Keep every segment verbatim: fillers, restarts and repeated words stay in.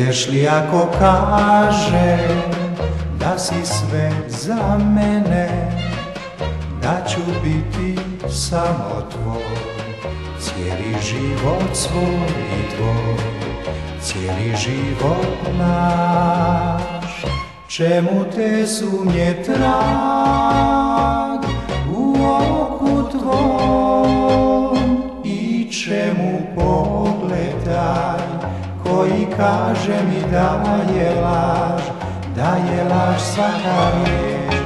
Vjeruješ li ako kažem da si sve za mene, da ću biti samo tvoj, cijeli život svoj i tvoj, cijeli život naš. Čemu te sumnje trag u oku tvom i čemu pogledaj koji kaže mi da je laž, da je laž svaka riječ.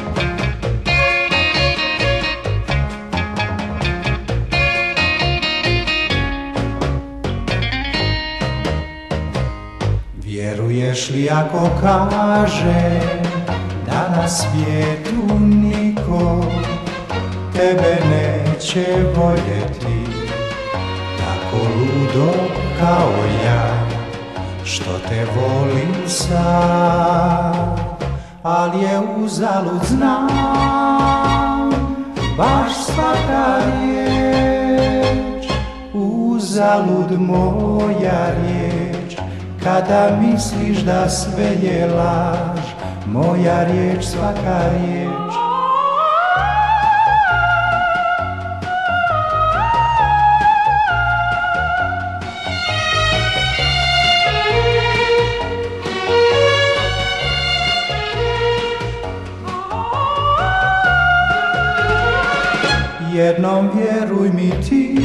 Vjeruješ li ako kaže da na svijetu niko tebe neće voljeti tako ludo kao ja, što te volim sad, ali je uzalud znam baš svaka riječ, uzalud moja riječ, kada misliš da sve je laž, moja riječ svaka riječ. Jednom vjeruj mi ti,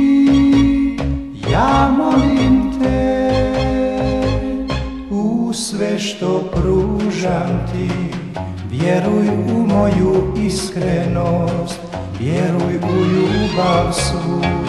ja molim te, u sve što pružam ti. Vjeruj u moju iskrenost, vjeruj u ljubav svu.